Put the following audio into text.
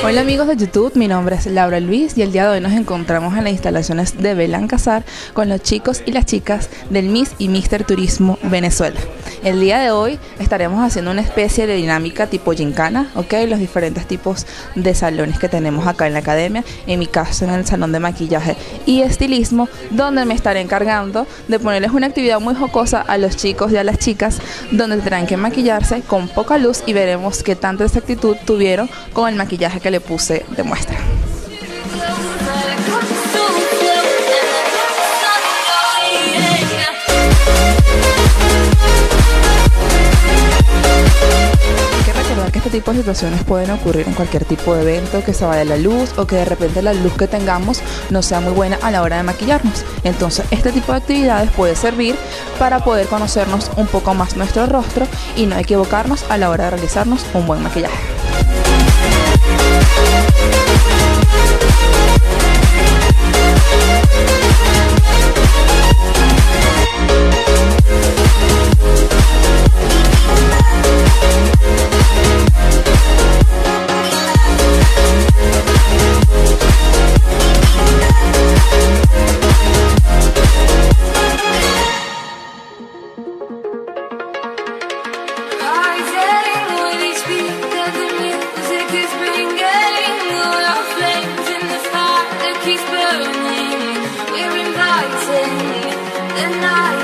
Hola amigos de YouTube, mi nombre es Laura Luis y el día de hoy nos encontramos en las instalaciones de Belancazar con los chicos y las chicas del Miss y Mister Turismo Venezuela. El día de hoy estaremos haciendo una especie de dinámica tipo gincana, ¿ok? Los diferentes tipos de salones que tenemos acá en la academia, en mi caso en el salón de maquillaje y estilismo, donde me estaré encargando de ponerles una actividad muy jocosa a los chicos y a las chicas, donde tendrán que maquillarse con poca luz y veremos qué tanta exactitud tuvieron con el maquillaje que le puse de muestra. Que este tipo de situaciones pueden ocurrir en cualquier tipo de evento, que se vaya la luz o que de repente la luz que tengamos no sea muy buena a la hora de maquillarnos. Entonces este tipo de actividades puede servir para poder conocernos un poco más nuestro rostro y no equivocarnos a la hora de realizarnos un buen maquillaje. Keeps burning, we're inviting the night.